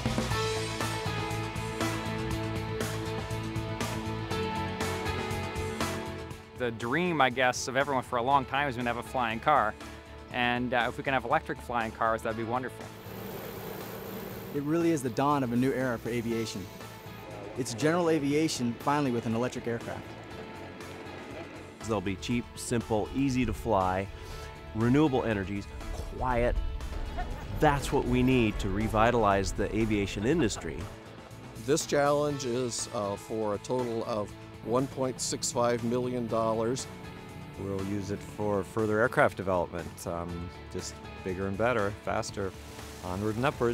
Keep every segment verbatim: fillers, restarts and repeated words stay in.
The dream, I guess, of everyone for a long time has been to have a flying car. And uh, if we can have electric flying cars, that'd be wonderful. It really is the dawn of a new era for aviation. It's general aviation, finally, with an electric aircraft. They'll be cheap, simple, easy to fly, renewable energies, quiet. That's what we need to revitalize the aviation industry. This challenge is uh, for a total of one point six five million dollars. We'll use it for further aircraft development, um, just bigger and better, faster, onward and upward.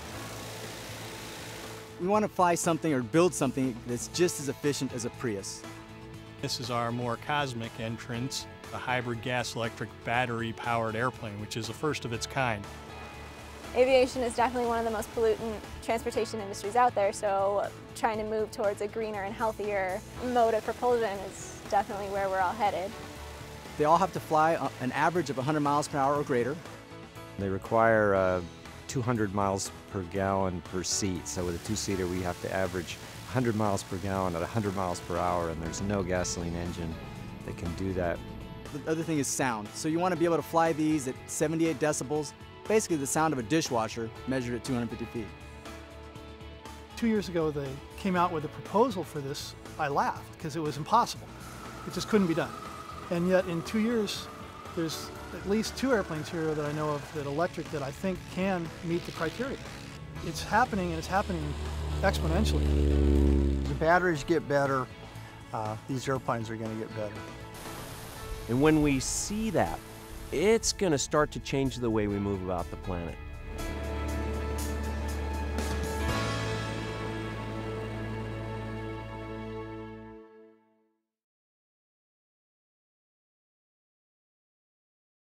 We want to fly something or build something that's just as efficient as a Prius. This is our more cosmic entrance, the hybrid gas-electric battery-powered airplane, which is the first of its kind. Aviation is definitely one of the most pollutant transportation industries out there, so trying to move towards a greener and healthier mode of propulsion is definitely where we're all headed. They all have to fly an average of one hundred miles per hour or greater. They require uh, two hundred miles per gallon per seat, so with a two-seater we have to average one hundred miles per gallon at one hundred miles per hour, and there's no gasoline engine that can do that. The other thing is sound. So you want to be able to fly these at seventy-eight decibels, basically the sound of a dishwasher measured at two hundred fifty feet. Two years ago they came out with a proposal for this. I laughed because it was impossible. It just couldn't be done. And yet in two years there's at least two airplanes here that I know of that electric that I think can meet the criteria. It's happening, and it's happening exponentially. The batteries get better, uh, these airplanes are going to get better. And when we see that, it's going to start to change the way we move about the planet.